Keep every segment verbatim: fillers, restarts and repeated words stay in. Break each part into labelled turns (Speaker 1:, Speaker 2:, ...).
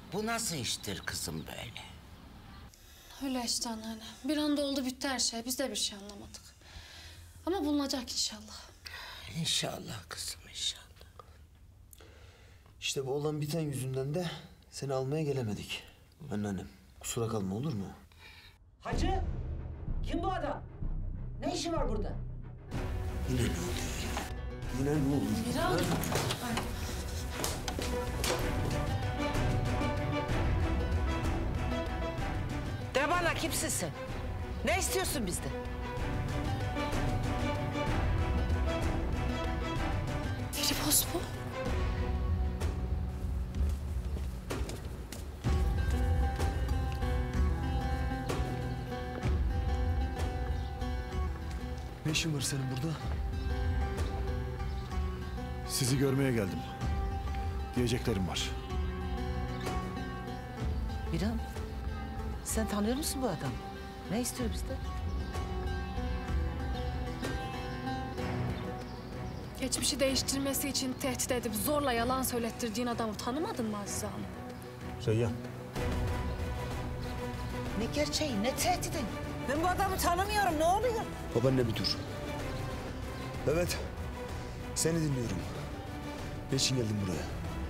Speaker 1: Bu nasıl iştir kızım böyle?
Speaker 2: Öyle işte anneanne. Bir anda oldu bitti her şey. Biz de bir şey anlamadık. Ama bulunacak inşallah.
Speaker 1: İnşallah kızım, inşallah.
Speaker 3: İşte bu olan biten yüzünden de seni almaya gelemedik. Anneannem, kusura kalma, olur mu?
Speaker 4: Hacı! Kim bu adam? Ne işi var burada?
Speaker 3: Yine ne oluyor ya? Yine ne oluyor?
Speaker 2: Miran!
Speaker 1: De bana, kimsin sen? Ne istiyorsun bizden?
Speaker 2: Firibos bu.
Speaker 3: Ne işin var senin burada?
Speaker 5: Sizi görmeye geldim. Diyeceklerim var.
Speaker 1: Miran, sen tanıyor musun bu adamı? Ne istiyor bizden?
Speaker 2: Geçmişi değiştirmesi için tehdit edip zorla yalan söylettirdiğin adamı tanımadın mı Azize Hanım?
Speaker 5: Reyyan.
Speaker 1: Ne gerçeği, ne tehdidi? Ben bu adamı tanımıyorum, ne oluyor?
Speaker 3: Babaanne bir dur. Evet, seni dinliyorum. Ne için geldin buraya?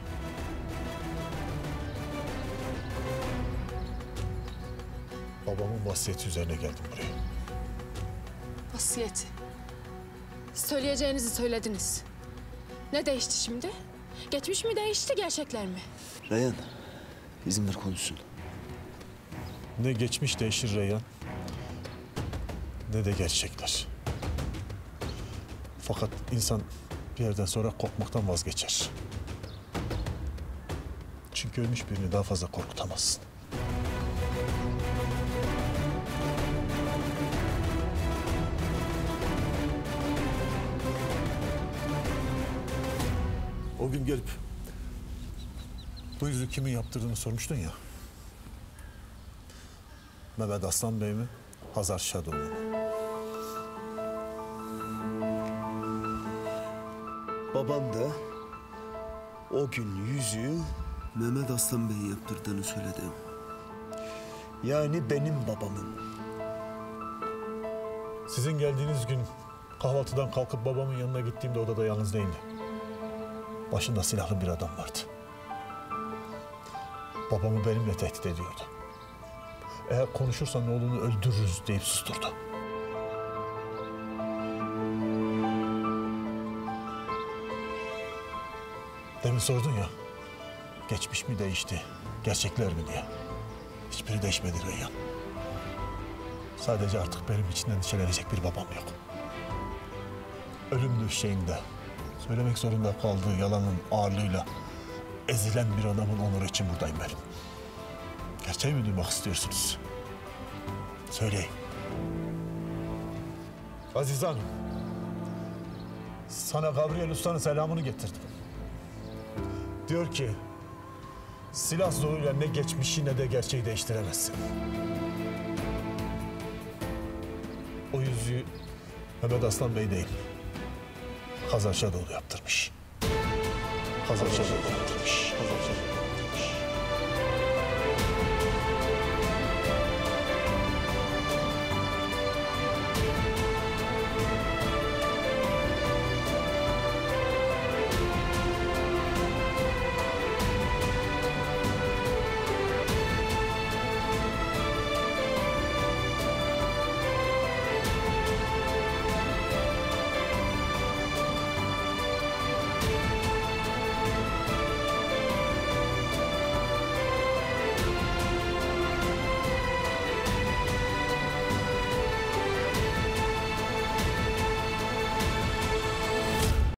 Speaker 5: Babamın vasiyeti üzerine geldim buraya.
Speaker 2: Vasiyeti. Söyleyeceğinizi söylediniz. Ne değişti şimdi? Geçmiş mi değişti, gerçekler mi?
Speaker 3: Reyhan, izin ver konuşsun.
Speaker 5: Ne geçmiş değişir Reyyan, ne de gerçekler. Fakat insan bir yerden sonra korkmaktan vazgeçer. Çünkü ölmüş birini daha fazla korkutamazsın. O gün gelip bu yüzü kimin yaptırdığını sormuştun ya. Mehmet Aslan Bey mi, Hazar Şadoğlu mu?
Speaker 3: Babam da o gün yüzüğü Mehmet Aslan Bey'in yaptırdığını söyledi. Yani benim babamın.
Speaker 5: Sizin geldiğiniz gün kahvaltıdan kalkıp babamın yanına gittiğimde odada yalnız değildi. Başında silahlı bir adam vardı. Babamı benimle tehdit ediyordu. Eğer konuşursan oğlunu öldürürüz deyip susturdu. Demin sordun ya, geçmiş mi değişti, gerçekler mi diye. Hiçbiri değişmedi Reyyan. Sadece artık benim için endişelenecek bir babam yok. Ölüm döşeğinde söylemek zorunda kaldığı yalanın ağırlığıyla ezilen bir adamın onuru için buradayım benim. Gerçeği mi duymak istiyorsunuz? Söyleyin. Azize Hanım, sana Gabriel Usta'nın selamını getirdim. Diyor ki, silah zoruyla ne geçmişi ne de gerçeği değiştiremezsin. O yüzüğü Mehmet Aslan Bey değil, Hazar Şadoğlu yaptırmış. Hazar Şadoğlu yaptırmış. Hazar Şadoğlu.